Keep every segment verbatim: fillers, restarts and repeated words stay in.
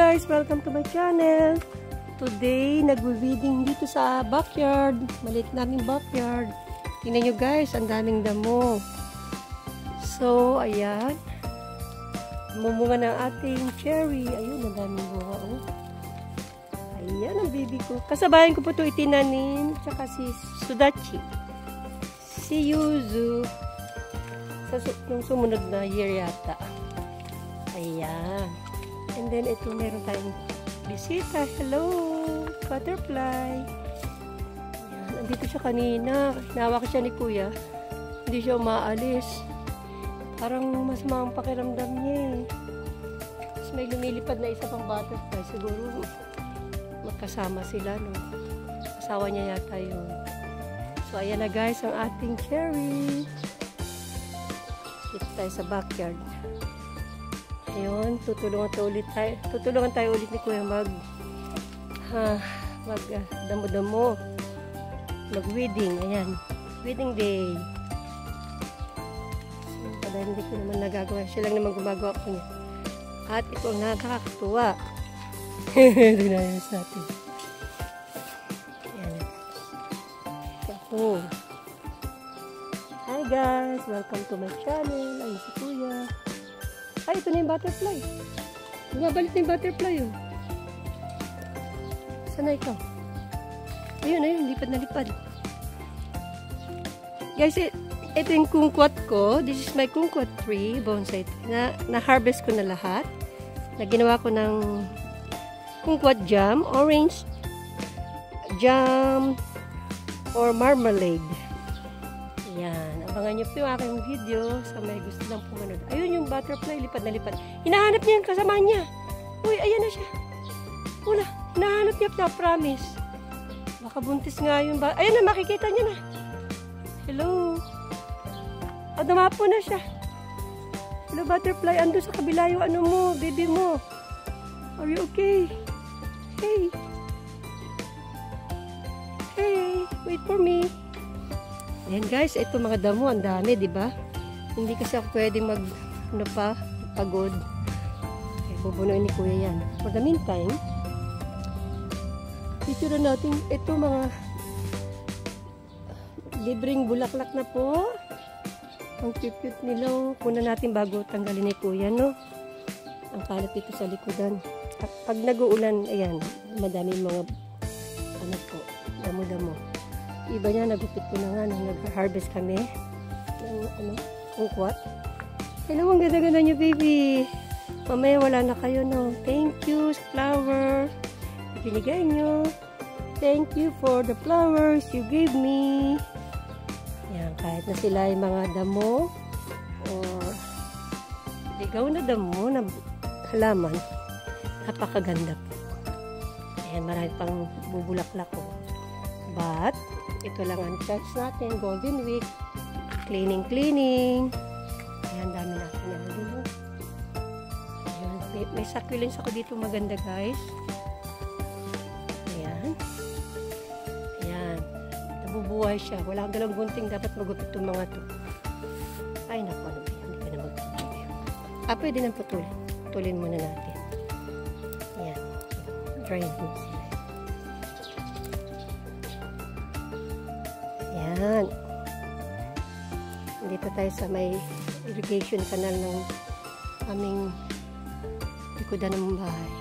guys! Welcome to my channel. Today, nag-weeding dito sa backyard. Maliit naming backyard. Tingnan nyo guys, ang daming damo. So, ayan. Mumunga ng ating cherry. Ayun, ang daming bunga. Oh. Ayan ang baby ko. Kasabayan ko po ito itinanim. Tsaka si Sudachi. Si Yuzu. Sa yung sumunod na year yata. Ayan. And then, ito meron tayong bisita. Hello! Butterfly. Ayan. Andito siya kanina. Hinawa ko siya ni Kuya. Hindi siya umaalis. Parang masama ang pakiramdam niya eh. Tapos may lumilipad na isa pang butterfly. Siguro magkasama sila, no? Asawa niya yata yun. So, ayan na guys ang ating cherry. Dito tayo sa backyard. Ayun, tutulungan tayo ulit tayo. Tutulungan tayo ulit ni Kuya mag ha, mag uh, damo-damo. Mag-weeding. Ayan. Weeding day. So, dahil hindi ko naman nagagawa. Siya lang naman gumagawa ko niya. At ito ang nakakatuwa. Dinayos natin. Ayan. Ako. Hi guys! Welcome to my channel. Ayun si Kuya. Ay, ito na yung butterfly. Bumabalik na yung butterfly, oh. Saan na ikaw? Ayun, ayun. Lipad na lipad. Guys, ito yung kumquat ko. This is my kumquat tree, bonsai tree. Na, na-harvest ko na lahat. Na ginawa ko ng kumquat jam, orange jam, or marmalade. Yan. Abangan nyo po yung aking video sa may gusto lang pumunod. Ayun yung butterfly, lipad na lipad. Hinahanap niya yung kasama niya. Uy, ayan na siya. Una, hinahanap niya na, promise. Baka buntis nga yung ba... Ayan na, makikita niya na. Hello. O, dumapo na siya. Hello, butterfly. Ando sa kabila yung ano mo, baby mo. Are you okay? Hey. Hey, wait for me. Ayan guys, ito mga damo, ang dami, di ba? Hindi kasi ako pwedeng mag, ano pa, pagod. Okay, bubunuin ni Kuya yan. For the meantime, picture na natin, ito mga libreng bulaklak na po. Ang cute-cute nila. Kuna natin bago tanggalin ni Kuya, no? Ang kalat ito sa likodan. At pag nag-uulan, ayan, madami mga, ano po, damo-damo. Iba niya, nagupit ko na nga nung nag-harvest kami ng ano, kumquat. Hello, ang ganda-ganda niyo, baby. Mamaya wala na kayo, no? Thank you sa flower. Binigay niyo. Thank you for the flowers you gave me. Yan, kahit na sila ay mga damo or ligaw na damo na halaman, napakaganda po. Ayan, marami pang bubulaklak ko. But, ito lang ang chance natin, Golden Week, cleaning, cleaning. Ayan, dami natin yan. Ayan, may, may succulents ako dito maganda, guys. Ayan. Ayan. Nabubuhay siya. Wala kang dalang gunting, dapat magupit itong mga to. Ay, naku, ano ba yan? Hindi ka na magpapit. Ah, pwede nang putulin. Putulin muna natin. Ayan. Dry mo sila. Ayan. Dito tayo sa may irrigation canal ng aming likodan ng bahay.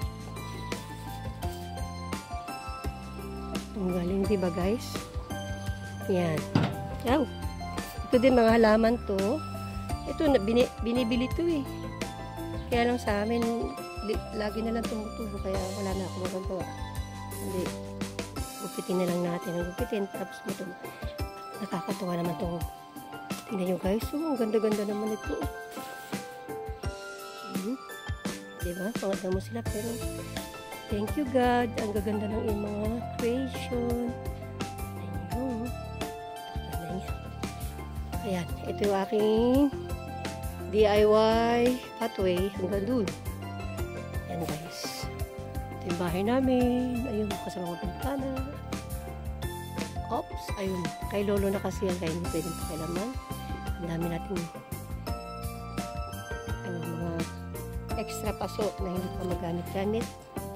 Ang galing, diba guys? Ayan. Ayan. Ito din mga halaman to. Ito, bini, binibili to eh. Kaya lang sa amin, li, lagi na lang tumutubo. Kaya wala na ako magagawa. Hindi. Gupitin na lang natin. Ang gupitin. Tapos ito. Nakakatuwa naman ito. Tingnan nyo guys. Oh, ang ganda-ganda naman ito. Hmm. Diba? Pangat mo sila. Pero thank you God. Ang gaganda ng iyong mga creation. Ayun. Ayan. Ito yung aking D I Y pathway. Hanggang dun. Ayan guys. Ito yung bahay namin. Ayun. Kasama ko bintana. Oops, ayun. Kay Lolo na kasi yan, kaya hindi pwedeng pakilaman. Ang dami natin ano, mga extra paso na hindi pa magamit-gamit.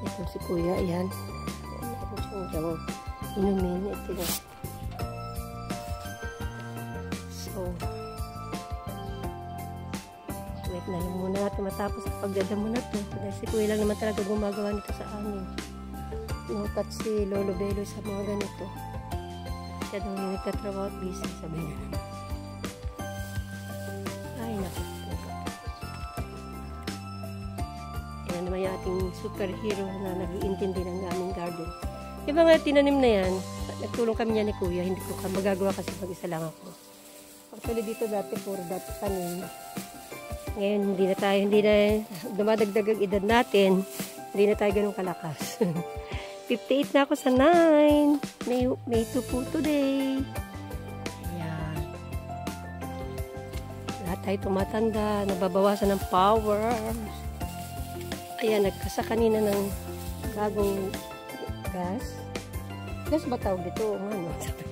Ito si kuya, ayan. Ito siyang inumin. Ito yung. So, wait na lang muna natin matapos ang pagdadamo na to. Dahil si kuya lang naman talaga gumagawa nito sa amin. Inutat si Lolo Belo sa mga ganito. Siya daw yung nagtatrabaho at busy, sabi niya. Ay, naku. Yan naman yung ating superhero na nag-iintindi ng aming garden. Yung mga tinanim na yan, nagtulong kami niya ni kuya, hindi ko magagawa kasi mag-isa lang ako. Actually dito dati, puro dati tanim. Ngayon, hindi na tayo, hindi na dumadagdag ang edad natin, hindi na tayo ganun kalakas. fifty-eight na ako sa nine. May, may two po today. Ayan. Lahat tayo tumatanda, nababawasan ng power. Ayan, nagkasa kanina ng bagong gas. Gas ba tawag dito? Ano?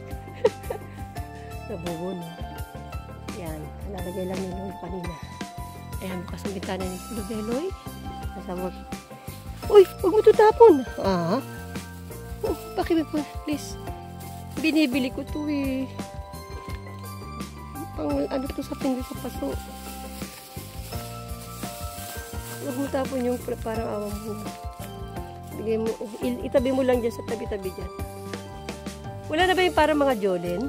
Nabubo na. Ayan, nalalagay lang nila kanina. Ayan, bukas ang bintana ni Lubeloy. Nasawag. Uy, huwag mo tutapon. Ah, oh, bakit po? Please. Binibili ko to eh. Pang ano to sa pindi sa paso. Huwag mo tapon yung parang awang mo. Bigay mo, itabi mo lang dyan sa tabi-tabi dyan. Wala na ba yung parang mga Jolen?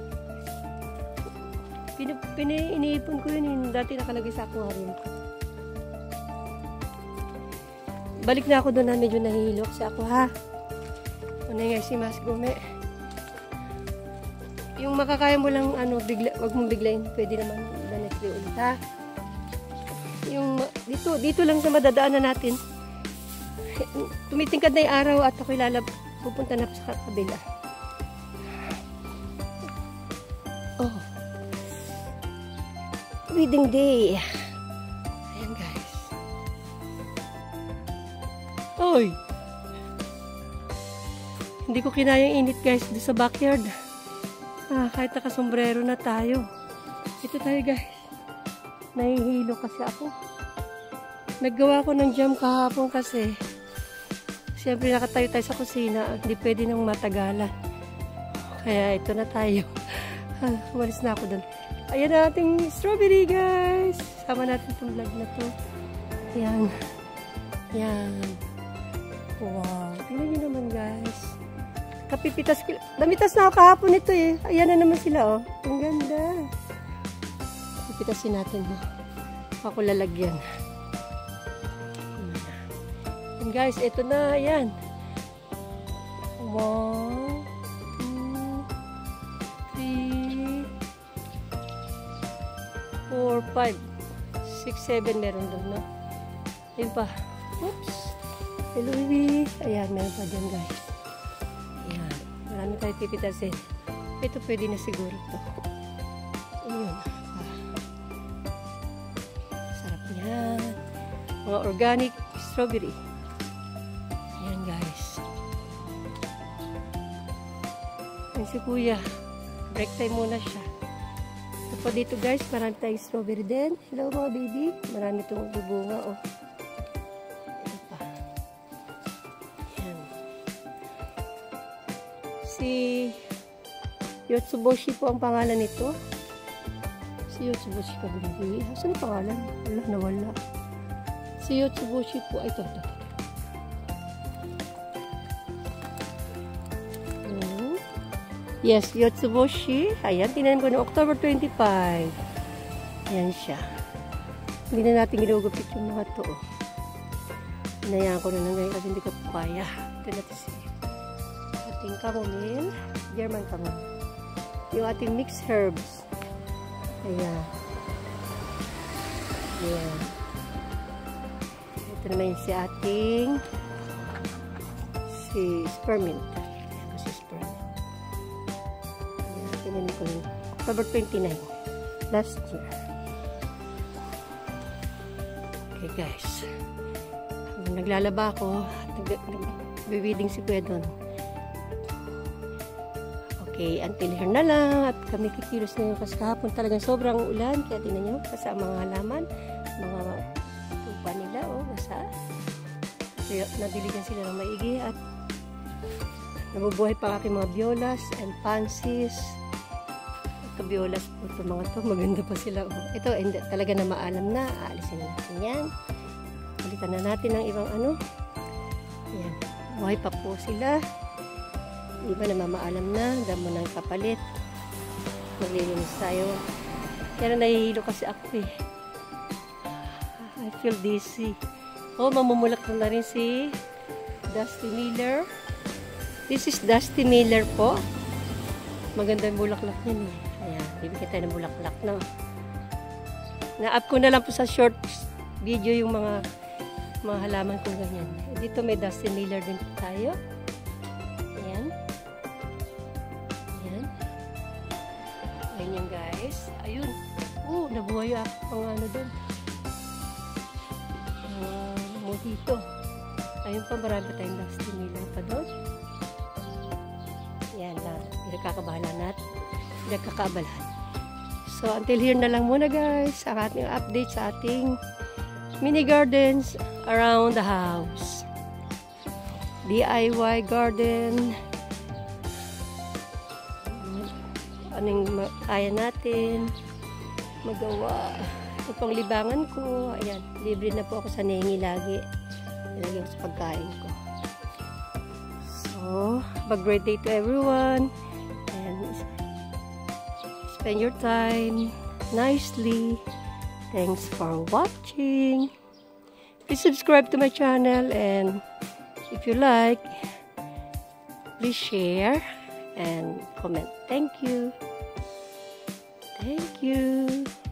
Iniipon ko yun, yun. Dati nakalagay sa aquarium ko. Balik na ako doon na medyo nahihilo kasi ako ha. Ano nga si Mas Gume. Yung makakaya mo lang ano, bigla, wag mong biglayin. Pwede naman the next day ulit ha. Yung dito, dito lang sa madadaanan natin. Tumitingkad na yung araw at ako'y lalab, pupunta na sa kabila. Oh. Wedding day. Ayan guys. Oy. Hindi ko kinayang init guys doon sa backyard. Ah, kahit nakasombrero na tayo. Ito tayo guys. Nahihilo kasi ako. Naggawa ko ng jam kahapon kasi siyempre nakatayo tayo sa kusina. Hindi pwede nang matagalan. Kaya ito na tayo. Umalis na ako doon. Ayan na ating strawberry guys. Sama natin itong vlog na to. Ayan. Ayan. Wow. Tingnan nyo naman guys. Kapipitas. Namitas na ako kahapon ito eh. Ayan na naman sila oh. Ang ganda. Kapipitasin natin oh. Ako lalagyan. And guys, ito na. Ayan. One. four, five, six, seven meron doon, no? Ayun pa. Oops. Hello, baby. Ayan, meron pa dyan, guys. Ayan. Marami tayo pipitasin. Ito pwede na siguro to. Ayun. Ah. Sarap yan. Mga organic strawberry. Ayan, guys. Ayan si kuya. Break time muna siya. Ito po dito guys, marami tayong strawberry din. Hello mga baby. Marami itong bubunga oh. Ito pa. Ayan. Si Yotsuboshi po ang pangalan nito. Si Yotsuboshi ka baby. Saan ang pangalan? Wala, nawala. Si Yotsuboshi po. Ay, ito, ito, ito. Yes, Yotsuboshi. Ayan, tinanim ko noong October twenty-five. Ayan siya. Hindi na natin ginugupit yung mga to. Hinayaan ko na lang ngayon kasi hindi ko po kaya. Ito natin si ating chamomile. German chamomile. Yung ating mixed herbs. Ayan. Ayan. Ito naman si ating si spearmint. October twenty-nine last year. Okay guys, naglalaba ako, nag-weeding si Kuya doon. Okay, until here na lang at kami kikilos na yun kasi kahapon talagang sobrang ulan, kaya tingnan nyo kasi ang mga halaman, mga tupa nila oh, basa. Kasi nadiligan sila ng maigi at nabubuhay pa aking mga violas and pansies. Ito violas po ito mga to. Maganda pa sila. Ito hindi, talaga na maalam na. Aalisin na natin yan. Palitan na natin ng ibang ano. Yan. Buhay pa po sila. Di ba namamaalam na. Damo ng kapalit. Maglilinis tayo. Kaya nahihilo kasi ako eh. I feel dizzy. Oh, mamumulak na rin si Dusty Miller. This is Dusty Miller po. Maganda yung bulaklak niya eh. Ayan, bibigyan tayo ng bulaklak na. Na-up ko na lang po sa short video yung mga mga halaman ko ganyan. Dito may Dusty Miller din tayo. Ayan. Ayan. Ayan guys. Ayun. Oh, nabuhay ako pang ano doon. Uh, mojito. Ayun pa, marami tayong Dusty Miller pa doon. Yan lang. Pinagkakabahalan natin. Pinagkakaabalahan. So, until here na lang muna guys. Ang ating update sa ating mini gardens around the house. D I Y garden. Anong kaya natin magawa. Ito pang libangan ko. Ayan. Libre na po ako sa nengi lagi. Nilagyan ko sa pagkain ko. So, have a great day to everyone. And spend your time nicely. Thanks for watching. Please subscribe to my channel. And if you like, please share and comment. Thank you. Thank you.